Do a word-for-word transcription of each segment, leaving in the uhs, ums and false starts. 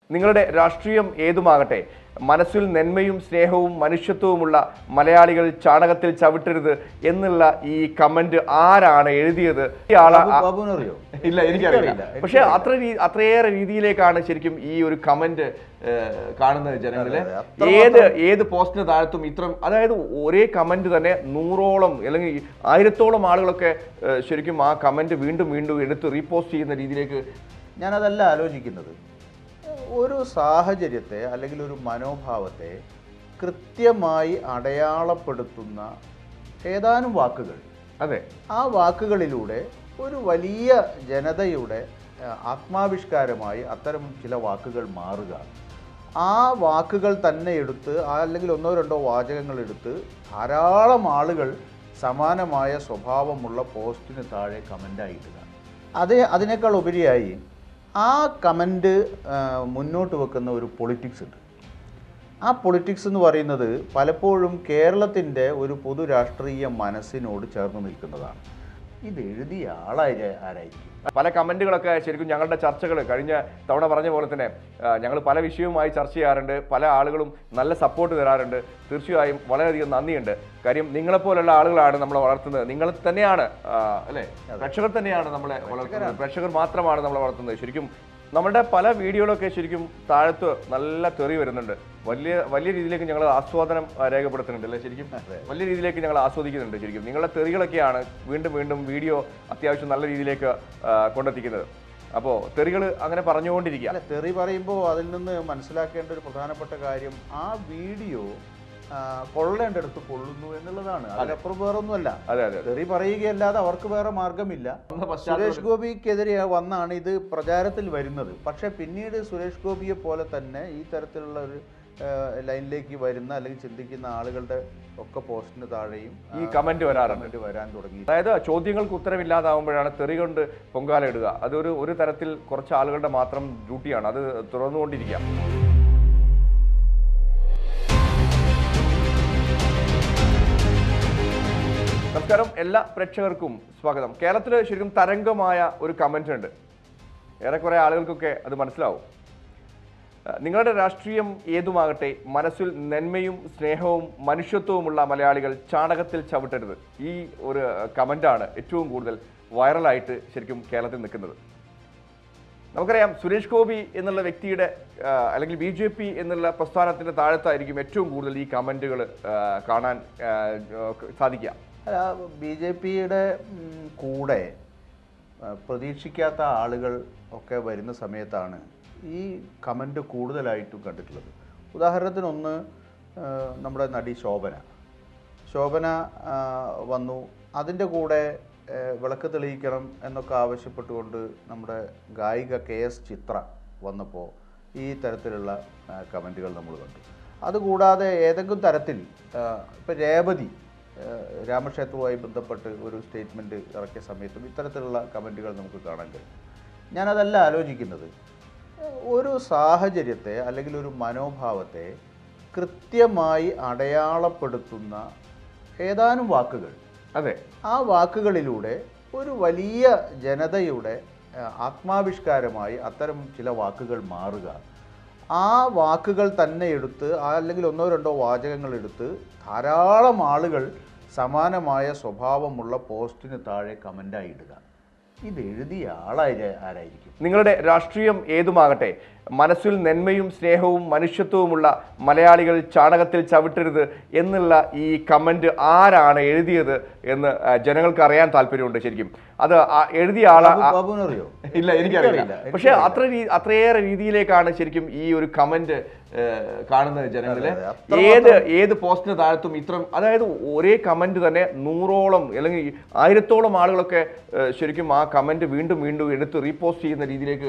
നിങ്ങളുടെ രാഷ്ട്രീയം ഏതുമാകട്ടെ, മനസ്സിൽ നന്മയും സ്നേഹവും മനുഷ്യത്വവുമുള്ള മലയാളികൾ ചാണകത്തിൽ ചവിട്ടരുത് എന്നുള്ള ഈ കമന്റ് ആരാണ് എഴുതിയത്? ഇല്ല, എനിക്കറിയില്ല. പക്ഷെ അത്ര അത്രയേറെ രീതിയിലേക്കാണ് ശരിക്കും ഈ ഒരു കമന്റ് കാണുന്നത് ജനങ്ങളില്. ഏത് ഏത് പോസ്റ്റിന് താഴത്തും ഇത്ര, അതായത് ഒരേ കമന്റ് തന്നെ നൂറോളം അല്ലെങ്കിൽ ആയിരത്തോളം ആളുകളൊക്കെ ശരിക്കും ആ കമന്റ് വീണ്ടും വീണ്ടും എടുത്ത് റീപോസ്റ്റ് ചെയ്യുന്ന രീതിയിലേക്ക്. ഞാനതല്ല ആലോചിക്കുന്നത്. ഒരു സാഹചര്യത്തെ അല്ലെങ്കിൽ ഒരു മനോഭാവത്തെ കൃത്യമായി അടയാളപ്പെടുത്തുന്ന ഏതാനും വാക്കുകൾ, അതെ, ആ വാക്കുകളിലൂടെ ഒരു വലിയ ജനതയുടെ ആത്മാവിഷ്കാരമായി അത്തരം ചില വാക്കുകൾ മാറുക. ആ വാക്കുകൾ തന്നെ എടുത്ത് അല്ലെങ്കിൽ ഒന്നോ രണ്ടോ വാചകങ്ങൾ എടുത്ത് ധാരാളം ആളുകൾ സമാനമായ സ്വഭാവമുള്ള പോസ്റ്റിന് താഴെ കമൻ്റായിടുക. അതേ അതിനേക്കാൾ ഉപരിയായി ആ കമൻറ്റ് മുന്നോട്ട് വെക്കുന്ന ഒരു പൊളിറ്റിക്സ് ഉണ്ട്. ആ പൊളിറ്റിക്സ് എന്ന് പറയുന്നത് പലപ്പോഴും കേരളത്തിൻ്റെ ഒരു പൊതു രാഷ്ട്രീയ മനസ്സിനോട് ചേർന്ന് നിൽക്കുന്നതാണ്. ഇത് എഴുതിയ ആളായ ആരായിരിക്കും? പല കമൻറ്റുകളൊക്കെ ശരിക്കും ഞങ്ങളുടെ ചർച്ചകൾ കഴിഞ്ഞ തവണ പറഞ്ഞ പോലെ തന്നെ ഞങ്ങൾ പല വിഷയവുമായി ചർച്ച ചെയ്യാറുണ്ട്. പല ആളുകളും നല്ല സപ്പോർട്ട് തരാറുണ്ട്. തീർച്ചയായും വളരെയധികം നന്ദിയുണ്ട്. കാര്യം നിങ്ങളെപ്പോലുള്ള ആളുകളാണ് നമ്മളെ വളർത്തുന്നത്. നിങ്ങൾ തന്നെയാണ് അല്ലേ, പ്രേക്ഷകർ തന്നെയാണ് നമ്മളെ വളർത്തുന്നത്. പ്രേക്ഷകർ മാത്രമാണ് നമ്മളെ വളർത്തുന്നത്. ശരിക്കും നമ്മുടെ പല വീഡിയോകളൊക്കെ ശരിക്കും താഴത്ത് നല്ല തെറി വരുന്നുണ്ട്. വലിയ വലിയ രീതിയിലേക്ക് ഞങ്ങൾ ആസ്വാദനം രേഖപ്പെടുത്തുന്നുണ്ട് അല്ലേ? ശരിക്കും വലിയ രീതിയിലേക്ക് ഞങ്ങൾ ആസ്വദിക്കുന്നുണ്ട്. ശരിക്കും നിങ്ങളുടെ തെറികളൊക്കെയാണ് വീണ്ടും വീണ്ടും വീഡിയോ അത്യാവശ്യം നല്ല രീതിയിലേക്ക് കൊണ്ടെത്തിക്കുന്നത്. അപ്പോൾ തെറികൾ അങ്ങനെ പറഞ്ഞുകൊണ്ടിരിക്കുക. അല്ല, തെറി പറയുമ്പോൾ അതിൽ നിന്ന് മനസ്സിലാക്കേണ്ട ഒരു പ്രധാനപ്പെട്ട കാര്യം ആ വീഡിയോ കൊള്ളേണ്ടടുത്ത് കൊള്ളുന്നു എന്നുള്ളതാണ്. അതിലപ്പുറം വേറൊന്നുമല്ല. തെറി പറയുകയല്ലാതെ അവർക്ക് വേറെ മാർഗമില്ല. സുരേഷ് ഗോപിക്കെതിരെ വന്നാണ് ഇത് പ്രചാരത്തിൽ വരുന്നത്. പക്ഷെ പിന്നീട് സുരേഷ് ഗോപിയെ പോലെ തന്നെ ഈ തരത്തിലുള്ള ഒരു ലൈനിലേക്ക് വരുന്ന അല്ലെങ്കിൽ ചിന്തിക്കുന്ന ആളുകളുടെ ഒക്കെ പോസ്റ്റിന് താഴെയും ഈ കമന്റ് വരാറുണ്ട് വരാൻ തുടങ്ങി. അതായത് ചോദ്യങ്ങൾക്ക് ഉത്തരവില്ലാതാവുമ്പോഴാണ് തെറി കൊണ്ട് പൊങ്കാല ഇടുക. അതൊരു ഒരു തരത്തിൽ കുറച്ച് ആളുകളുടെ മാത്രം ഡ്യൂട്ടിയാണ്. അത് തുറന്നുകൊണ്ടിരിക്കുക. നമസ്കാരം, എല്ലാ പ്രേക്ഷകർക്കും സ്വാഗതം. കേരളത്തിൽ ശരിക്കും തരംഗമായ ഒരു കമന്റ് ഉണ്ട്. ഏറെക്കുറെ ആളുകൾക്കൊക്കെ അത് മനസ്സിലാവും. നിങ്ങളുടെ രാഷ്ട്രീയം ഏതുമാകട്ടെ, മനസ്സിൽ നന്മയും സ്നേഹവും മനുഷ്യത്വവുമുള്ള മലയാളികൾ ചാണകത്തിൽ ചവിട്ടരുത്. ഈ ഒരു കമന്റാണ് ഏറ്റവും കൂടുതൽ വൈറലായിട്ട് ശരിക്കും കേരളത്തിൽ നിൽക്കുന്നത്. നമുക്കറിയാം, സുരേഷ് ഗോപി എന്നുള്ള വ്യക്തിയുടെ അല്ലെങ്കിൽ ബി ജെ പി എന്നുള്ള പ്രസ്ഥാനത്തിൻ്റെ താഴത്തായിരിക്കും ഏറ്റവും കൂടുതൽ ഈ കമന്റുകൾ കാണാൻ സാധിക്കുക. അല്ല, ബി ജെ പിയുടെ കൂടെ പ്രതീക്ഷിക്കാത്ത ആളുകൾ ഒക്കെ വരുന്ന സമയത്താണ് ഈ കമൻറ്റ് കൂടുതലായിട്ടും കണ്ടിട്ടുള്ളത്. ഉദാഹരണത്തിനൊന്ന്, നമ്മുടെ നടി ശോഭന ശോഭന വന്നു. അതിൻ്റെ കൂടെ വിളക്ക് തെളിയിക്കണം എന്നൊക്കെ ആവശ്യപ്പെട്ടുകൊണ്ട് നമ്മുടെ ഗായിക കെ എസ് ചിത്ര വന്നപ്പോൾ ഈ തരത്തിലുള്ള കമൻറ്റുകൾ നമ്മൾ കണ്ടു. അതുകൂടാതെ ഏതെങ്കിലും തരത്തിൽ ഇപ്പം രേവതി രാമക്ഷേത്രവുമായി ബന്ധപ്പെട്ട് ഒരു സ്റ്റേറ്റ്മെൻറ്റ് ഇറക്കിയ സമയത്തും ഇത്തരത്തിലുള്ള കമൻറ്റുകൾ നമുക്ക് കാണാൻ കഴിയും. ഞാനതല്ല ആലോചിക്കുന്നത്. ഒരു സാഹചര്യത്തെ അല്ലെങ്കിൽ ഒരു മനോഭാവത്തെ കൃത്യമായി അടയാളപ്പെടുത്തുന്ന ഏതാനും വാക്കുകൾ, അതെ, ആ വാക്കുകളിലൂടെ ഒരു വലിയ ജനതയുടെ ആത്മാവിഷ്കാരമായി അത്തരം ചില വാക്കുകൾ മാറുക. ആ വാക്കുകൾ തന്നെ എടുത്ത് അല്ലെങ്കിൽ ഒന്നോ രണ്ടോ വാചകങ്ങൾ എടുത്ത് ധാരാളം ആളുകൾ സമാനമായ സ്വഭാവമുള്ള പോസ്റ്റിന് താഴെ കമൻ്റായി ഇടുക. ഇത് എഴുതിയ ആളായ ആരായിരിക്കും? നിങ്ങളുടെ രാഷ്ട്രീയം ഏതുമാകട്ടെ, മനസ്സിൽ നന്മയും സ്നേഹവും മനുഷ്യത്വവുമുള്ള മലയാളികൾ ചാണകത്തിൽ ചവിട്ടരുത് എന്നുള്ള ഈ കമന്റ് ആരാണ് എഴുതിയത് എന്ന് ജനങ്ങൾക്ക് അറിയാൻ താല്പര്യമുണ്ട്. ശരിക്കും അത് എഴുതിയ ആളാ അറിയോ? ഇല്ല, എനിക്കറിയില്ല. പക്ഷെ അത്ര അത്രയേറെ രീതിയിലേക്കാണ് ശരിക്കും ഈ ഒരു കമന്റ് കാണുന്നത് ജനങ്ങളില്. ഏത് ഏത് പോസ്റ്റിന് താഴത്തും ഇത്ര, അതായത് ഒരേ കമന്റ് തന്നെ നൂറോളം അല്ലെങ്കിൽ ആയിരത്തോളം ആളുകളൊക്കെ ശരിക്കും ആ കമന്റ് വീണ്ടും വീണ്ടും എടുത്ത് റീപോസ്റ്റ് ചെയ്യുന്ന രീതിയിലേക്ക്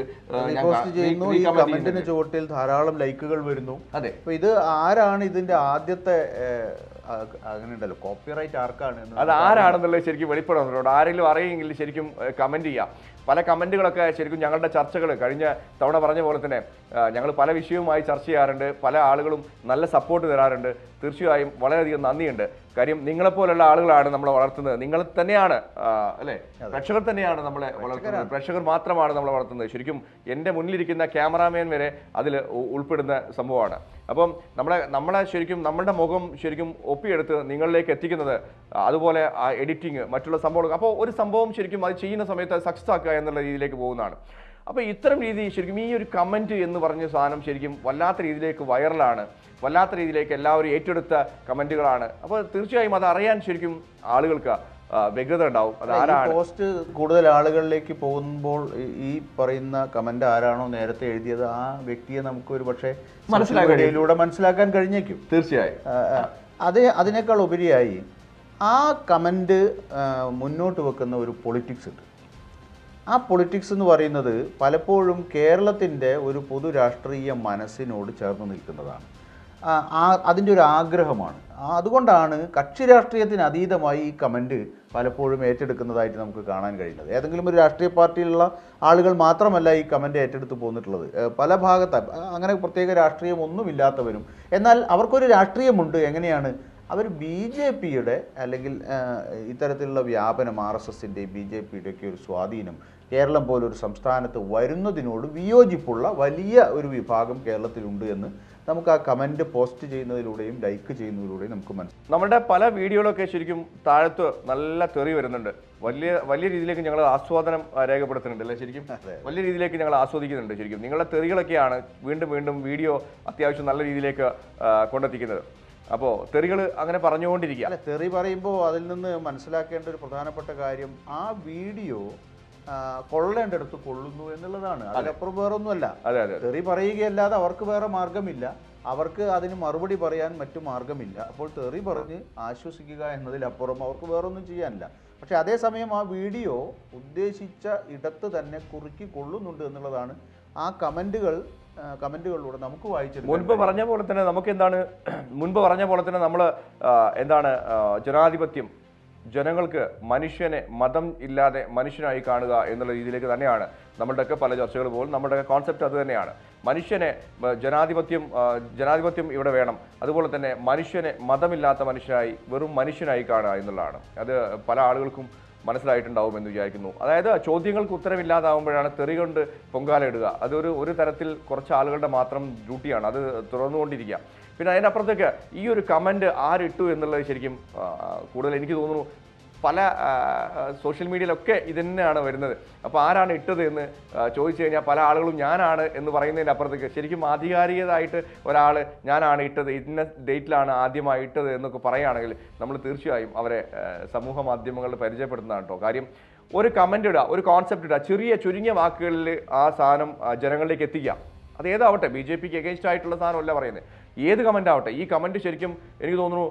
കമന്റിന് ചുവട്ടിൽ ധാരാളം ലൈക്കുകൾ വരുന്നു. അതെ, അപ്പൊ ഇത് ആരാണ് ഇതിന്റെ ആദ്യത്തെ അങ്ങനെ ഉണ്ടല്ലോ കോപ്പിറൈറ്റ് ആർക്കാണ്, അത് ആരാണെന്നുള്ളത് ശരിക്കും വെളിപ്പെടുന്നുണ്ട്. ആരെങ്കിലും അറിയെങ്കിൽ ശരിക്കും കമന്റ് ചെയ്യാം. പല കമൻറ്റുകളൊക്കെ ശരിക്കും ഞങ്ങളുടെ ചർച്ചകൾ കഴിഞ്ഞ തവണ പറഞ്ഞ പോലെ തന്നെ ഞങ്ങൾ പല വിഷയവുമായി ചർച്ച ചെയ്യാറുണ്ട്, പല ആളുകളും നല്ല സപ്പോർട്ട് തരാറുണ്ട്. തീർച്ചയായും വളരെയധികം നന്ദിയുണ്ട്. കാര്യം നിങ്ങളെപ്പോലുള്ള ആളുകളാണ് നമ്മളെ വളർത്തുന്നത്. നിങ്ങൾ തന്നെയാണ് അല്ലേ, പ്രേക്ഷകർ തന്നെയാണ് നമ്മളെ വളർത്തുന്നത്. പ്രേക്ഷകർ മാത്രമാണ് നമ്മളെ വളർത്തുന്നത്. ശരിക്കും എൻ്റെ മുന്നിലിരിക്കുന്ന ക്യാമറാമാൻ വരെ അതിൽ ഉൾപ്പെടുന്ന സംഭവമാണ്. അപ്പം നമ്മളെ നമ്മളെ ശരിക്കും നമ്മളുടെ മുഖം ശരിക്കും ഒപ്പിയെടുത്ത് നിങ്ങളിലേക്ക് എത്തിക്കുന്നത്, അതുപോലെ ആ എഡിറ്റിങ്, മറ്റുള്ള സംഭവങ്ങൾ. അപ്പോൾ ഒരു സംഭവം ശരിക്കും അത് ചെയ്യുന്ന സമയത്ത് അത് സക്സസ് ആക്കുക എന്നുള്ള രീതിയിലേക്ക് പോകുന്നതാണ്. അപ്പോൾ ഇത്തരം രീതി ശരിക്കും ഈ ഒരു കമൻറ്റ് എന്ന് പറഞ്ഞ സാധനം ശരിക്കും വല്ലാത്ത രീതിയിലേക്ക് വൈറലാണ്, വല്ലാത്ത രീതിയിലേക്ക് എല്ലാവരും ഏറ്റെടുത്ത കമൻറ്റുകളാണ്. അപ്പോൾ തീർച്ചയായും അത് അറിയാൻ ശരിക്കും ആളുകൾക്ക് വ്യഗ്രത ഉണ്ടാവും. അത് ആരാണ് പോസ്റ്റ് കൂടുതൽ ആളുകളിലേക്ക് പോകുമ്പോൾ ഈ പറയുന്ന കമന്റ് ആരാണോ നേരത്തെ എഴുതിയത് ആ വ്യക്തിയെ നമുക്ക് ഒരു പക്ഷേ മനസ്സിലാക്കിയിലൂടെ മനസ്സിലാക്കാൻ കഴിഞ്ഞേക്കും. തീർച്ചയായും അതേ അതിനേക്കാൾ ഉപരിയായി ആ കമന്റ് മുന്നോട്ട് വെക്കുന്ന ഒരു പൊളിറ്റിക്സ് ഉണ്ട്. ആ പൊളിറ്റിക്സ് എന്ന് പറയുന്നത് പലപ്പോഴും കേരളത്തിൻ്റെ ഒരു പൊതു രാഷ്ട്രീയ മനസ്സിനോട് ചേർന്ന് നിൽക്കുന്നതാണ്. അതിൻ്റെ ഒരു ആഗ്രഹമാണ്. അതുകൊണ്ടാണ് കക്ഷി രാഷ്ട്രീയത്തിന് അതീതമായി ഈ കമൻറ്റ് പലപ്പോഴും ഏറ്റെടുക്കുന്നതായിട്ട് നമുക്ക് കാണാൻ കഴിയുന്നത്. ഏതെങ്കിലും ഒരു രാഷ്ട്രീയ പാർട്ടിയിലുള്ള ആളുകൾ മാത്രമല്ല ഈ കമൻറ്റ് ഏറ്റെടുത്ത് പോന്നിട്ടുള്ളത്. പല ഭാഗത്ത് അങ്ങനെ പ്രത്യേക രാഷ്ട്രീയമൊന്നുമില്ലാത്തവരും, എന്നാൽ അവർക്കൊരു രാഷ്ട്രീയമുണ്ട്. എങ്ങനെയാണ് അവർ ബി ജെ പിയുടെ അല്ലെങ്കിൽ ഇത്തരത്തിലുള്ള വ്യാപനം, ആർ എസ് എസിൻ്റെയും ബി ജെ പിയുടെ ഒക്കെ ഒരു സ്വാധീനം കേരളം പോലൊരു സംസ്ഥാനത്ത് വരുന്നതിനോട് വിയോജിപ്പുള്ള വലിയ ഒരു വിഭാഗം കേരളത്തിലുണ്ട് എന്ന് നമുക്ക് ആ കമൻറ്റ് പോസ്റ്റ് ചെയ്യുന്നതിലൂടെയും ലൈക്ക് ചെയ്യുന്നതിലൂടെയും നമുക്ക് മനസ്സിലാക്കാം. നമ്മുടെ പല വീഡിയോകളൊക്കെ ശരിക്കും താഴത്ത് നല്ല തെറി വരുന്നുണ്ട്. വലിയ വലിയ രീതിയിലേക്ക് ഞങ്ങൾ ആസ്വാദനം രേഖപ്പെടുത്തുന്നുണ്ട് അല്ലേ? ശരിക്കും വലിയ രീതിയിലേക്ക് ഞങ്ങൾ ആസ്വദിക്കുന്നുണ്ട്. ശരിക്കും നിങ്ങളുടെ തെറികളൊക്കെയാണ് വീണ്ടും വീണ്ടും വീഡിയോ അത്യാവശ്യം നല്ല രീതിയിലേക്ക് കൊണ്ടെത്തിക്കുന്നത്. അപ്പോൾ തെറികൾ അങ്ങനെ പറഞ്ഞുകൊണ്ടിരിക്കുക. അല്ല, തെറി പറയുമ്പോൾ അതിൽ നിന്ന് മനസ്സിലാക്കേണ്ട ഒരു പ്രധാനപ്പെട്ട കാര്യം ആ വീഡിയോ കൊള്ളേണ്ടടുത്ത് കൊള്ളുന്നു എന്നുള്ളതാണ്. അതിനപ്പുറം വേറൊന്നുമല്ല. തെറി പറയുകയല്ലാതെ അവർക്ക് വേറെ മാർഗമില്ല. അവർക്ക് അതിന് മറുപടി പറയാൻ മറ്റു മാർഗമില്ല. അപ്പോൾ തെറി പറഞ്ഞ് ആശ്വസിക്കുക എന്നതിലപ്പുറം അവർക്ക് വേറൊന്നും ചെയ്യാനില്ല. പക്ഷെ അതേസമയം ആ വീഡിയോ ഉദ്ദേശിച്ച ഇടത്ത് തന്നെ കുറുക്കി കൊള്ളുന്നുണ്ട് എന്നുള്ളതാണ് ആ കമൻറ്റുകൾ കമൻറ്റുകളിലൂടെ നമുക്ക് വായിച്ചത്. മുൻപ് പറഞ്ഞ പോലെ തന്നെ നമുക്ക് എന്താണ് മുൻപ് പറഞ്ഞ പോലെ തന്നെ നമ്മൾ എന്താണ് ജനാധിപത്യം, ജനങ്ങൾക്ക് മനുഷ്യനെ മതം ഇല്ലാതെ മനുഷ്യനായി കാണുക എന്നുള്ള രീതിയിലേക്ക് തന്നെയാണ് നമ്മളുടെയൊക്കെ പല ചർച്ചകൾ പോലും നമ്മുടെയൊക്കെ കോൺസെപ്റ്റ് അത് തന്നെയാണ്. മനുഷ്യനെ ജനാധിപത്യം ജനാധിപത്യം ഇവിടെ വേണം. അതുപോലെ തന്നെ മനുഷ്യനെ മതമില്ലാത്ത മനുഷ്യനായി വെറും മനുഷ്യനായി കാണുക എന്നുള്ളതാണ്. അത് പല ആളുകൾക്കും മനസ്സിലായിട്ടുണ്ടാവും എന്ന് വിചാരിക്കുന്നു. അതായത് ചോദ്യങ്ങൾക്ക് ഉത്തരമില്ലാതാവുമ്പോഴാണ് തെറി കൊണ്ട് പൊങ്കാല ഇടുക. അതൊരു ഒരു തരത്തിൽ കുറച്ച് ആളുകളുടെ മാത്രം ഡ്യൂട്ടിയാണ്. അത് തുറന്നുകൊണ്ടിരിക്കുക. പിന്നെ അതിനപ്പുറത്തേക്ക് ഈ ഒരു കമൻറ്റ് ആരിട്ടു എന്നുള്ളത് ശരിക്കും കൂടുതൽ എനിക്ക് തോന്നുന്നു പല സോഷ്യൽ മീഡിയയിലൊക്കെ ഇത് തന്നെയാണ് വരുന്നത്. അപ്പോൾ ആരാണ് ഇട്ടത് എന്ന് ചോദിച്ചു കഴിഞ്ഞാൽ പല ആളുകളും ഞാനാണ് എന്ന് പറയുന്നതിൻ്റെ അപ്പുറത്തേക്ക് ശരിക്കും ആധികാരികമായിട്ട് ഒരാൾ ഞാനാണ് ഇട്ടത്, ഇന്ന ഡേറ്റിലാണ് ആദ്യമായി ഇട്ടത് എന്നൊക്കെ പറയുകയാണെങ്കിൽ നമ്മൾ തീർച്ചയായും അവരെ സമൂഹ മാധ്യമങ്ങളിൽ പരിചയപ്പെടുന്നതാണ് കേട്ടോ. കാര്യം ഒരു കമൻ്റ് ഇടുക, ഒരു കോൺസെപ്റ്റ് ഇടുക, ചെറിയ ചുരുങ്ങിയ വാക്കുകളിൽ ആ സാധനം ജനങ്ങളിലേക്ക് എത്തിക്കാം. അത് ഏതാവട്ടെ, ബി ജെ പിക്ക് എഗെയിൻസ്റ്റ് ആയിട്ടുള്ള സാധനമല്ല പറയുന്നത്, ഏത് കമൻ്റ് ആവട്ടെ. ഈ കമൻറ്റ് ശരിക്കും എനിക്ക് തോന്നുന്നു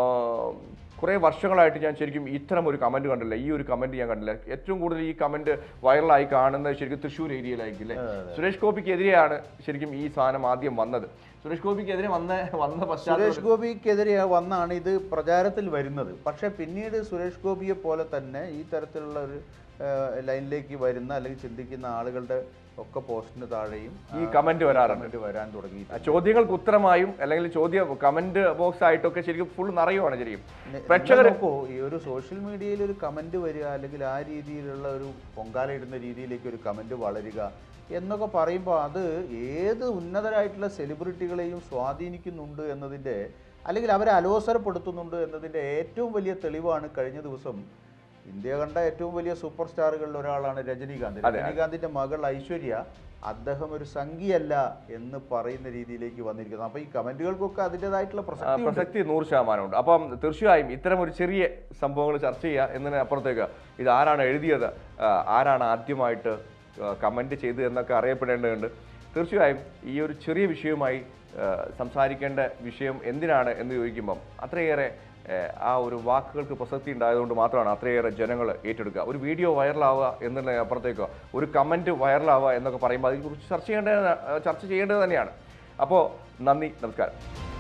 കുറേ വർഷങ്ങളായിട്ട് ഞാൻ ശരിക്കും ഇത്തരം ഒരു കമൻറ്റ് കണ്ടില്ല. ഈ ഒരു കമൻറ്റ് ഞാൻ കണ്ടില്ല. ഏറ്റവും കൂടുതൽ ഈ കമൻറ്റ് വൈറലായി കാണുന്നത് ശരിക്കും തൃശ്ശൂർ ഏരിയയിലായിരിക്കും അല്ലേ? സുരേഷ് ഗോപിക്കെതിരെയാണ് ശരിക്കും ഈ സാധനം ആദ്യം വന്നത്. സുരേഷ് ഗോപിക്കെതിരെ വന്ന വന്ന പശ്ചാത്തലം സുരേഷ് ഗോപിക്കെതിരെ വന്നാണ് ഇത് പ്രചാരത്തിൽ വരുന്നത്. പക്ഷേ പിന്നീട് സുരേഷ് ഗോപിയെ പോലെ തന്നെ ഈ തരത്തിലുള്ള ഒരു ലൈനിലേക്ക് വരുന്ന അല്ലെങ്കിൽ ചിന്തിക്കുന്ന ആളുകളുടെ ഒക്കെ പോസ്റ്റിന് താഴെയും ഈ കമന്റ് വരാറുണ്ട് വരാൻ തുടങ്ങി. ചോദ്യങ്ങൾക്ക് ഉത്തരമായും അല്ലെങ്കിൽ ചോദ്യ കമന്റ് ബോക്സ് ആയിട്ടൊക്കെ ശരിക്കും ഫുൾ നിറയുവാണ് ശരിക്കും. പ്രേക്ഷകർ ഈ ഒരു സോഷ്യൽ മീഡിയയിൽ ഒരു കമന്റ് വരിക അല്ലെങ്കിൽ ആ രീതിയിലുള്ള ഒരു പൊങ്കാല ഇടുന്ന രീതിയിലേക്ക് ഒരു കമന്റ് വളരുക എന്നൊക്കെ പറയുമ്പോൾ അത് ഏത് ഉന്നതരായിട്ടുള്ള സെലിബ്രിറ്റികളെയും സ്വാധീനിക്കുന്നുണ്ട് എന്നതിൻ്റെ അല്ലെങ്കിൽ അവരെ അലോസരപ്പെടുത്തുന്നുണ്ട് എന്നതിൻ്റെ ഏറ്റവും വലിയ തെളിവാണ് കഴിഞ്ഞ ദിവസം ഇന്ത്യ കണ്ട ഏറ്റവും വലിയ സൂപ്പർ സ്റ്റാറുകളിൽ ഒരാളാണ് രജനീകാന്ത്. രജനീകാന്തിന്റെ മകൾ ഐശ്വര്യ അദ്ദേഹം ഒരു സംഖ്യയല്ല എന്ന് പറയുന്ന രീതിയിലേക്ക് വന്നിരിക്കുന്നത്. അപ്പോൾ ഈ കമന്റുകൾക്കൊക്കെ അതിൻ്റെതായിട്ടുള്ള പ്രസക്തി പ്രസക്തി നൂറ് ശതമാനമുണ്ട്. അപ്പം തീർച്ചയായും ഇത്തരം ഒരു ചെറിയ സംഭവങ്ങൾ ചർച്ച ചെയ്യുക എന്നതിനപ്പുറത്തേക്ക് ഇത് ആരാണ് എഴുതിയത്, ആരാണ് ആദ്യമായിട്ട് കമന്റ് ചെയ്തത് എന്നൊക്കെ അറിയപ്പെടേണ്ടതുണ്ട്. തീർച്ചയായും ഈ ഒരു ചെറിയ വിഷയവുമായി സംസാരിക്കേണ്ട വിഷയം എന്തിനാണ് എന്ന് ചോദിക്കുമ്പം അത്രയേറെ ആ ഒരു വാക്കുകൾക്ക് പ്രസക്തി ഉണ്ടായതുകൊണ്ട് മാത്രമാണ് അത്രയേറെ ജനങ്ങൾ ഏറ്റെടുക്കുക. ഒരു വീഡിയോ വൈറലാവുക എന്നുള്ള അപ്പുറത്തേക്കോ ഒരു കമൻറ്റ് വൈറലാവുക എന്നൊക്കെ പറയുമ്പോൾ അതിനെക്കുറിച്ച് ചർച്ച ചെയ്യേണ്ടത് ചർച്ച ചെയ്യേണ്ടത് തന്നെയാണ്. അപ്പോൾ നന്ദി, നമസ്കാരം.